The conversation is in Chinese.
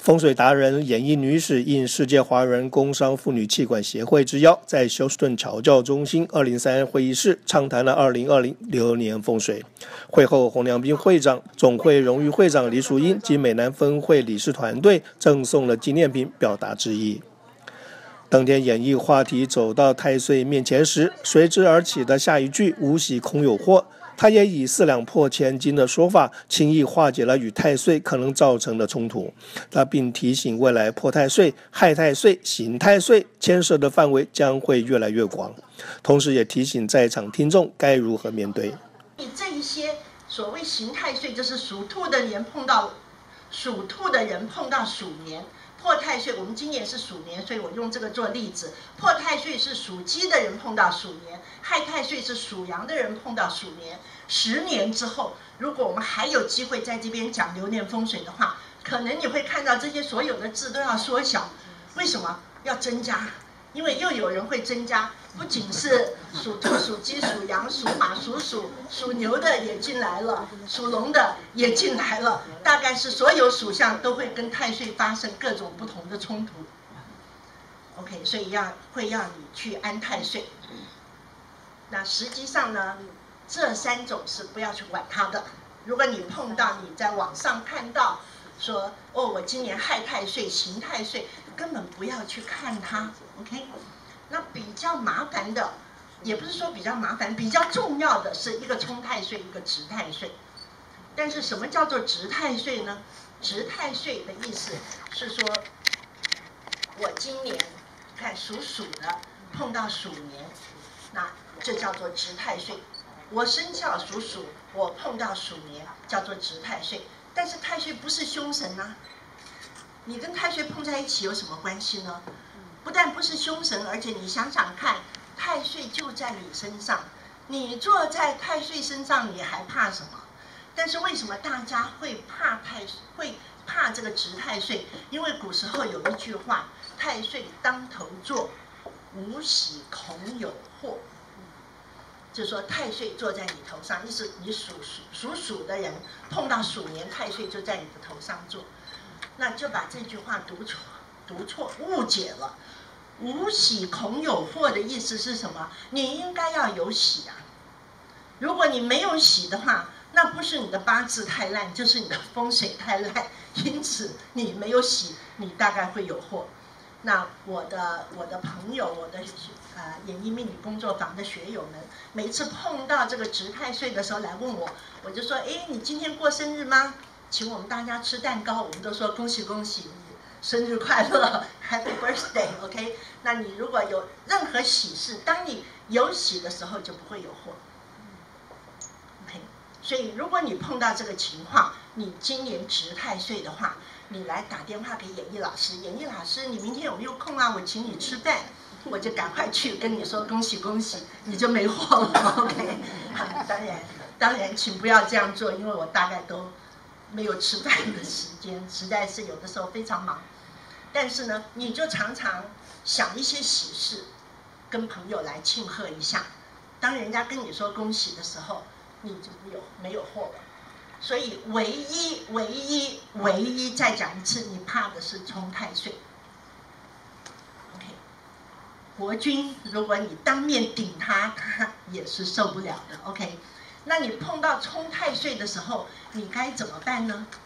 风水达人演艺女史应世界华人工商妇女气管协会之邀，在休斯顿侨教中心203会议室畅谈了2020年风水。会后，洪良斌会长、总会荣誉会长李淑英及美南分会理事团队赠送了纪念品，表达致意。当天演艺话题走到太岁面前时，随之而起的下一句“无喜空有祸”，他也以4两破千斤的说法，轻易化解了与太岁可能造成的冲突。他并提醒，未来破太岁、害太岁、刑太岁牵涉的范围将会越来越广，同时也提醒在场听众该如何面对。 这一些所谓刑太岁，就是属兔的人碰到鼠年。破太岁，我们今年是鼠年，所以我用这个做例子。破太岁是属鸡的人碰到鼠年，害太岁是属羊的人碰到鼠年。10年之后，如果我们还有机会在这边讲流年风水的话，可能你会看到这些所有的字都要缩小。为什么要增加？因为又有人会增加，不仅是属兔、属鸡、属羊、属马、属鼠、属牛的也进来了，属龙的也进来了，大概是所有属相都会跟太岁发生各种不同的冲突。OK， 所以会让你去安太岁。那实际上呢，这3种是不要去管它的。如果你碰到你在网上看到说哦，我今年害太岁、刑太岁，根本不要去看它。OK， 那比较麻烦的，也不是说比较麻烦，比较重要的是一个冲太岁，一个值太岁。但是什么叫做值太岁呢？值太岁的意思是说，我今年看属鼠的碰到鼠年，那这叫做值太岁。我生肖属鼠，我碰到鼠年，叫做值太岁。但是太岁不是凶神啊，你跟太岁碰在一起有什么关系呢？不但不是凶神，而且你想想看，太岁就在你身上，你坐在太岁身上，你还怕什么？但是为什么大家会怕这个值太岁？因为古时候有一句话：太岁当头坐，无喜恐有祸。就是说太岁坐在你头上，意思你属鼠的人碰到鼠年，太岁就在你的头上坐，那就把这句话读错误解了。无喜恐有祸的意思是什么？你应该要有喜啊！如果你没有喜的话，那不是你的八字太烂，就是你的风水太烂。因此你没有喜，你大概会有祸。那我的朋友，我的演艺命理工作坊的学友们，每次碰到这个值太岁的时候来问我，我就说：哎，你今天过生日吗？请我们大家吃蛋糕，我们都说恭喜恭喜，生日快乐 ，Happy Birthday，OK？那你如果有任何喜事，当你有喜的时候，就不会有祸。OK， 所以如果你碰到这个情况，你今年值太岁的话，你来打电话给演艺老师，演艺老师，你明天有没有空啊？我请你吃饭，我就赶快去跟你说恭喜恭喜，你就没祸了。OK， 当然，请不要这样做，因为我大概都没有吃饭的时间，实在是有的时候非常忙。但是呢，你就常常想一些喜事，跟朋友来庆贺一下。当人家跟你说恭喜的时候，你就没有祸了。所以唯一再讲一次，你怕的是冲太岁。OK， 国君，如果你当面顶他也是受不了的。OK， 那你碰到冲太岁的时候，你该怎么办呢？